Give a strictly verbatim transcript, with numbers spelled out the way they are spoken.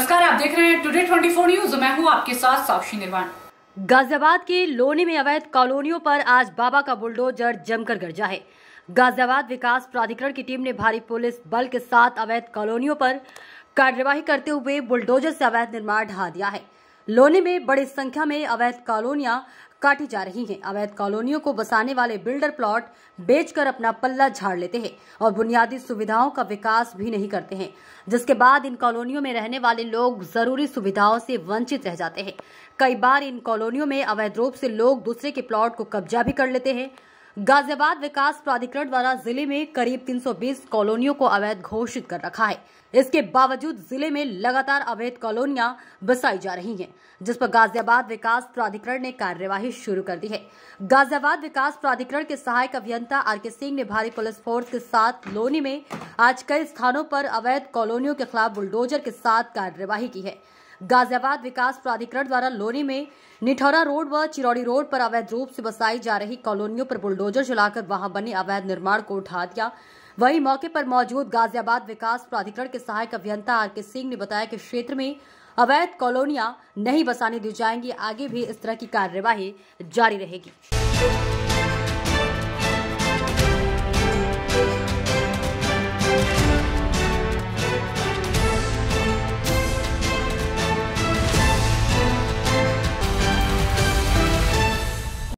नमस्कार, आप देख रहे हैं टुडे चौबीस न्यूज। मैं हूं आपके साथ साक्षी निर्वाण। गाजियाबाद के लोनी में अवैध कॉलोनियों पर आज बाबा का बुलडोजर जमकर गरजा है। गाजियाबाद विकास प्राधिकरण की टीम ने भारी पुलिस बल के साथ अवैध कॉलोनियों पर कार्यवाही करते हुए बुलडोजर से अवैध निर्माण ढहा दिया है। लोनी में बड़ी संख्या में अवैध कॉलोनियां काटी जा रही हैं। अवैध कॉलोनियों को बसाने वाले बिल्डर प्लॉट बेचकर अपना पल्ला झाड़ लेते हैं और बुनियादी सुविधाओं का विकास भी नहीं करते हैं, जिसके बाद इन कॉलोनियों में रहने वाले लोग जरूरी सुविधाओं से वंचित रह जाते हैं। कई बार इन कॉलोनियों में अवैध रूप से लोग दूसरे के प्लॉट को कब्जा भी कर लेते हैं। गाजियाबाद विकास प्राधिकरण द्वारा जिले में करीब तीन सौ बीस कॉलोनियों को अवैध घोषित कर रखा है। इसके बावजूद जिले में लगातार अवैध कॉलोनियां बसाई जा रही हैं, जिस पर गाजियाबाद विकास प्राधिकरण ने कार्यवाही शुरू कर दी है। गाजियाबाद विकास प्राधिकरण के सहायक अभियंता आर के सिंह ने भारी पुलिस फोर्स के साथ लोनी में आज कई स्थानों पर अवैध कॉलोनियों के खिलाफ बुलडोजर के साथ कार्यवाही की है। गाजियाबाद विकास प्राधिकरण द्वारा लोनी में निठौरा रोड व चिरौड़ी रोड पर अवैध रूप से बसाई जा रही कॉलोनियों पर बुलडोजर चलाकर वहां बने अवैध निर्माण को उठा दिया। वहीं मौके पर मौजूद गाजियाबाद विकास प्राधिकरण के सहायक अभियंता आर के सिंह ने बताया कि क्षेत्र में अवैध कॉलोनियां नहीं बसाने दी जाएंगी। आगे भी इस तरह की कार्यवाही जारी रहेगी।